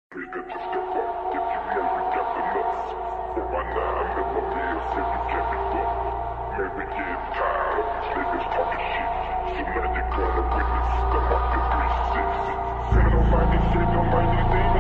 We got to step up if you know we got the nuts. For my 9mm said you can't be fucked. Man, we get tired of these niggas talking shit. So now you're gonna witness the Mark 360. Said on my demons.